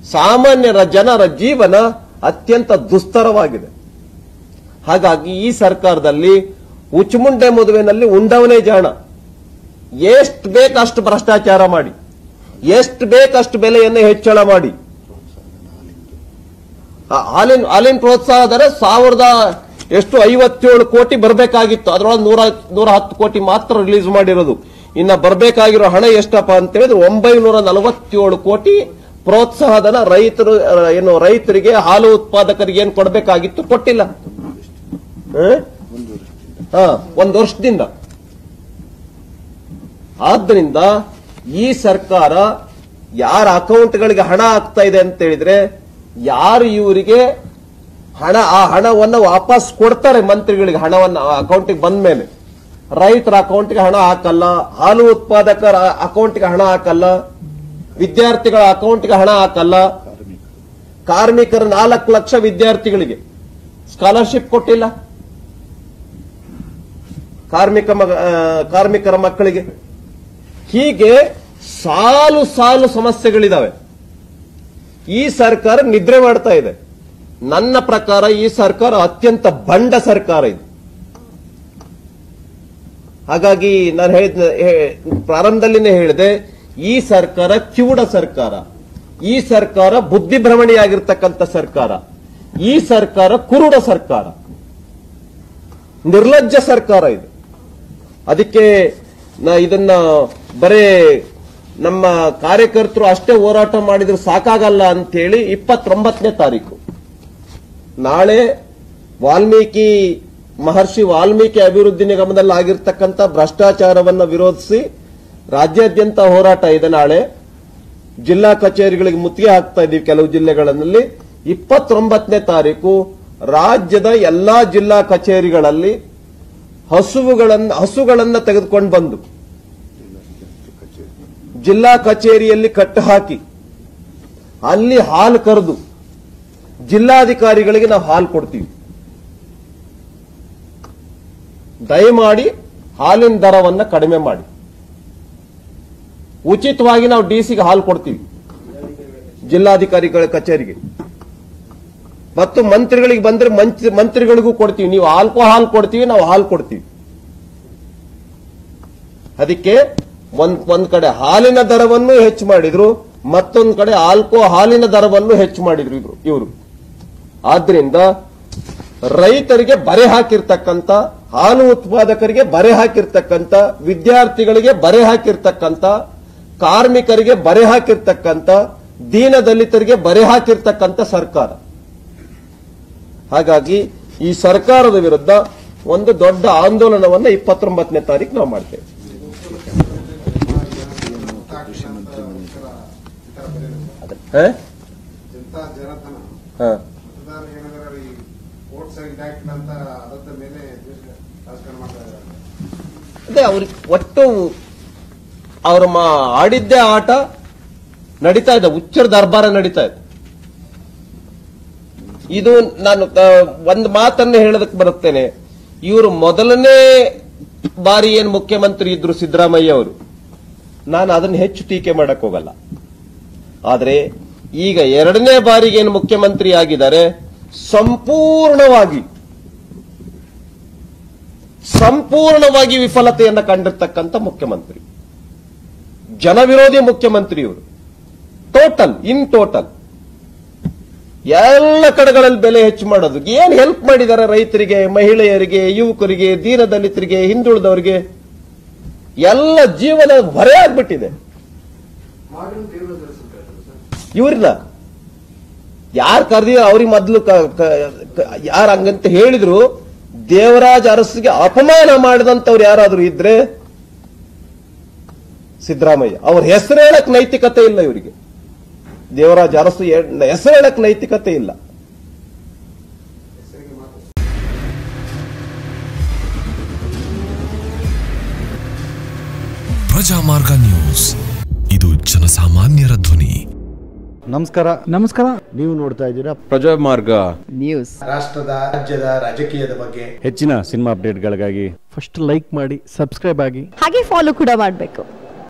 ಸಾಮಾನ್ಯರ ಜನರ ಜೀವನ ಅತ್ಯಂತ ದುಸ್ತರವಾಗಿದೆ. ಹಾಗಾಗಿ ಈ ಸರ್ಕಾರದಲ್ಲಿ ಉಚ್ಚುಮುಂಡೆ ಮದುವೆನಲ್ಲಿ ಉಂಡವನೇ ಜಾಣ. ಎಷ್ಟು ಬೇಕಷ್ಟು ಭ್ರಷ್ಟಾಚಾರ ಮಾಡಿ, ಎಷ್ಟು ಬೇಕಷ್ಟು ಬೆಲೆಯನ್ನು ಹೆಚ್ಚಳ ಮಾಡಿ, ಹಾಲಿನ ಪ್ರೋತ್ಸಾಹ ದರ 57 ಕೋಟಿ ಬರಬೇಕಾಗಿತ್ತು. ಅದರೊಳಗೆ 110 ಕೋಟಿ ಮಾತ್ರ ರಿಲೀಸ್ ಮಾಡಿರೋದು. ಇನ್ನ ಬರಬೇಕಾಗಿರೋ ಹಣ ಎಷ್ಟಪ್ಪ ಅಂತ ಹೇಳಿದ್ರೆ 947 ಕೋಟಿ ಪ್ರೋತ್ಸಾಹಧನ ರೈತರಿಗೆ ಹಾಲು ಉತ್ಪಾದಕರಿಗೆ ಏನ್ ಕೊಡಬೇಕಾಗಿತ್ತು ಕೊಟ್ಟಿಲ್ಲ. ಒಂದು ವರ್ಷದಿಂದ. ಆದ್ದರಿಂದ ಈ ಸರ್ಕಾರ ಯಾರ ಅಕೌಂಟ್ಗಳಿಗೆ ಹಣ ಆಗ್ತಾ ಇದೆ ಅಂತ ಹೇಳಿದ್ರೆ, ಯಾರು ಇವರಿಗೆ ಆ ಹಣವನ್ನು ವಾಪಸ್ ಕೊಡ್ತಾರೆ ಮಂತ್ರಿಗಳಿಗೆ, ಹಣವನ್ನು ಅಕೌಂಟಿಗೆ ಬಂದ ಮೇಲೆ ರೈತರ ಅಕೌಂಟ್ಗೆ ಹಣ ಹಾಕಲ್ಲ, ಹಾಲು ಉತ್ಪಾದಕರ ಅಕೌಂಟ್ಗೆ ಹಣ ಹಾಕಲ್ಲ, ವಿದ್ಯಾರ್ಥಿಗಳ ಅಕೌಂಟ್ಗೆ ಹಣ ಹಾಕಲ್ಲ. ಕಾರ್ಮಿಕರ 4 ಲಕ್ಷ ವಿದ್ಯಾರ್ಥಿಗಳಿಗೆ ಸ್ಕಾಲರ್ಶಿಪ್ ಕೊಟ್ಟಿಲ್ಲ, ಕಾರ್ಮಿಕರ ಮಕ್ಕಳಿಗೆ. ಹೀಗೆ ಸಾಲು ಸಾಲು ಸಮಸ್ಯೆಗಳಿದಾವೆ. ಈ ಸರ್ಕಾರ ನಿದ್ರೆ ಮಾಡ್ತಾ ಇದೆ. ನನ್ನ ಪ್ರಕಾರ ಈ ಸರ್ಕಾರ ಅತ್ಯಂತ ಬಂಡ ಸರ್ಕಾರ ಇದು. ಹಾಗಾಗಿ ನಾನು ಪ್ರಾರಂಭದಲ್ಲಿನೇ ಹೇಳಿದೆ, ಈ ಸರ್ಕಾರ ಕಿವುಡ ಸರ್ಕಾರ, ಈ ಸರ್ಕಾರ ಬುದ್ಧಿಭ್ರಮಣಿಯಾಗಿರ್ತಕ್ಕಂಥ ಸರ್ಕಾರ, ಈ ಸರ್ಕಾರ ಕುರುಡ ಸರ್ಕಾರ, ನಿರ್ಲಜ್ಜ ಸರ್ಕಾರ ಇದು. ಅದಕ್ಕೆ ಇದನ್ನ ಬರೇ ನಮ್ಮ ಕಾರ್ಯಕರ್ತರು ಅಷ್ಟೇ ಹೋರಾಟ ಮಾಡಿದ್ರು ಸಾಕಾಗಲ್ಲ ಅಂತೇಳಿ 29ನೇ ತಾರೀಕು ನಾಳೆ ಮಹರ್ಷಿ ವಾಲ್ಮೀಕಿ ಅಭಿವೃದ್ಧಿ ನಿಗಮದಲ್ಲಿ ಆಗಿರ್ತಕ್ಕಂಥ ಭ್ರಷ್ಟಾಚಾರವನ್ನು ವಿರೋಧಿಸಿ ರಾಜ್ಯಾದ್ಯಂತ ಹೋರಾಟ ಇದೆ. ನಾಳೆ ಜಿಲ್ಲಾ ಕಚೇರಿಗಳಿಗೆ ಮುತ್ತಿಗೆ ಹಾಕ್ತಾ ಇದ್ದೀವಿ ಕೆಲವು ಜಿಲ್ಲೆಗಳಲ್ಲಿ. 29ನೇ ತಾರೀಕು ರಾಜ್ಯದ ಎಲ್ಲಾ ಜಿಲ್ಲಾ ಕಚೇರಿಗಳಲ್ಲಿ ಹಸುಗಳನ್ನ ತೆಗೆದುಕೊಂಡು ಬಂದು ಜಿಲ್ಲಾ ಕಚೇರಿಯಲ್ಲಿ ಕಟ್ಟು ಹಾಕಿ ಅಲ್ಲಿ ಹಾಲು ಕರೆದು ಜಿಲ್ಲಾಧಿಕಾರಿಗಳಿಗೆ ನಾವು ಹಾಲು ಕೊಡ್ತೀವಿ. ದಯಮಾಡಿ ಹಾಲಿನ ದರವನ್ನ ಕಡಿಮೆ ಮಾಡಿ, ಉಚಿತವಾಗಿ ನಾವು ಡಿಸಿಗೆ ಹಾಲು ಕೊಡ್ತೀವಿ, ಜಿಲ್ಲಾಧಿಕಾರಿಗಳ ಕಚೇರಿಗೆ. ಮತ್ತು ಮಂತ್ರಿಗಳಿಗೆ ಬಂದ್ರೆ ಮಂತ್ರಿಗಳಿಗೂ ಕೊಡ್ತೀವಿ. ನೀವು ಆಲ್ಕೋಹಾಲ್ ಕೊಡ್ತೀವಿ, ನಾವು ಹಾಲು ಕೊಡ್ತೀವಿ. ಅದಕ್ಕೆ ಒಂದ್ ಕಡೆ ಹಾಲಿನ ದರವನ್ನು ಹೆಚ್ಚು ಮಾಡಿದ್ರು, ಮತ್ತೊಂದು ಕಡೆ ಹಾಲಿನ ದರವನ್ನು ಹೆಚ್ಚು ಮಾಡಿದ್ರು ಇವರು. ಆದ್ರಿಂದ ರೈತರಿಗೆ ಬರೆ ಹಾಕಿರ್ತಕ್ಕಂಥ, ಹಾಲು ಉತ್ಪಾದಕರಿಗೆ ಬರೆ ಹಾಕಿರ್ತಕ್ಕಂಥ, ವಿದ್ಯಾರ್ಥಿಗಳಿಗೆ ಬರೆ ಹಾಕಿರ್ತಕ್ಕಂಥ, ಕಾರ್ಮಿಕರಿಗೆ ಬರೆ ಹಾಕಿರ್ತಕ್ಕಂಥ, ದೀನದಲಿತರಿಗೆ ಬರೆ ಹಾಕಿರ್ತಕ್ಕಂಥ ಸರ್ಕಾರ. ಹಾಗಾಗಿ ಈ ಸರ್ಕಾರದ ವಿರುದ್ಧ ಒಂದು ದೊಡ್ಡ ಆಂದೋಲನವನ್ನು 29ನೇ ತಾರೀಕು ನಾವು ಮಾಡ್ತೇವೆ. ಅದೇ ಅವ್ರಿಗೆ ಒಟ್ಟು ಅವರು ಆಡಿದ್ದೇ ಆಟ ನಡೀತಾ ಇದೆ, ಹುಚ್ಚರ ದರ್ಬಾರ ನಡೀತಾ ಇದೆ. ಇದು ನಾನು ಒಂದು ಮಾತನ್ನು ಹೇಳೋದಕ್ಕೆ ಬರುತ್ತೇನೆ. ಇವರು ಮೊದಲನೇ ಬಾರಿ ಏನು ಮುಖ್ಯಮಂತ್ರಿ ಇದ್ರು ಸಿದ್ದರಾಮಯ್ಯ ಅವರು, ನಾನು ಅದನ್ನು ಹೆಚ್ಚು ಟೀಕೆ ಮಾಡಕ್ ಹೋಗಲ್ಲ. ಆದ್ರೆ ಈಗ 2ನೇ ಬಾರಿಗೆ ಏನು ಮುಖ್ಯಮಂತ್ರಿ ಆಗಿದ್ದಾರೆ, ಸಂಪೂರ್ಣವಾಗಿ ವಿಫಲತೆಯನ್ನ ಕಂಡಿರ್ತಕ್ಕಂಥ ಮುಖ್ಯಮಂತ್ರಿ, ಜನವಿರೋಧಿ ಮುಖ್ಯಮಂತ್ರಿ ಇವರು. ಇನ್ ಟೋಟಲ್ ಎಲ್ಲ ಕಡೆಗಳಲ್ಲಿ ಬೆಲೆ ಹೆಚ್ಚು ಮಾಡೋದು. ಏನ್ ಹೆಲ್ಪ್ ಮಾಡಿದ್ದಾರೆ ರೈತರಿಗೆ, ಮಹಿಳೆಯರಿಗೆ, ಯುವಕರಿಗೆ, ದೀನದಲಿತರಿಗೆ, ಹಿಂದುಳಿದವರಿಗೆ? ಎಲ್ಲ ಜೀವನ ಹೊರೆ ಆಗ್ಬಿಟ್ಟಿದೆ. ಇವ್ರನ್ನ ಯಾರು ಕರೆದಿದ್ರು ಅವ್ರಿಗೆ ಮೊದಲು ಯಾರು ಹಂಗಂತ ಹೇಳಿದ್ರು, ದೇವರಾಜ್ ಅರಸಿಗೆ ಅಪಮಾನ ಮಾಡಿದಂತವ್ರು ಯಾರಾದ್ರೂ ಇದ್ರೆ ಸಿದ್ದರಾಮಯ್ಯ. ಅವ್ರ ಹೆಸರು ಹೇಳಕ್ ನೈತಿಕತೆ ಇಲ್ಲ ಇವರಿಗೆ. ದೇವರಾಜ್ ಅರಸು ಹೆಸರು ಹೇಳಕ್ ನೈತಿಕತೆ ಇಲ್ಲ. ಪ್ರಜಾಮಾರ್ಗ ನ್ಯೂಸ್, ಇದು ಜನಸಾಮಾನ್ಯರ ಧ್ವನಿ. ನಮಸ್ಕಾರ. ನೀವು ನೋಡ್ತಾ ಇದ್ದೀರಾ ಪ್ರಜಾಮಾರ್ಗ ನ್ಯೂಸ್. ರಾಷ್ಟ್ರದ, ರಾಜ್ಯದ, ರಾಜಕೀಯದ ಬಗ್ಗೆ ಹೆಚ್ಚಿನ ಸಿನಿಮಾ ಅಪ್ಡೇಟ್ಗಳಿಗಾಗಿ ಫಸ್ಟ್ ಲೈಕ್ ಮಾಡಿ, ಸಬ್ಸ್ಕ್ರೈಬ್ ಆಗಿ, ಹಾಗೆ ಫಾಲೋ ಕೂಡ ಮಾಡಬೇಕು.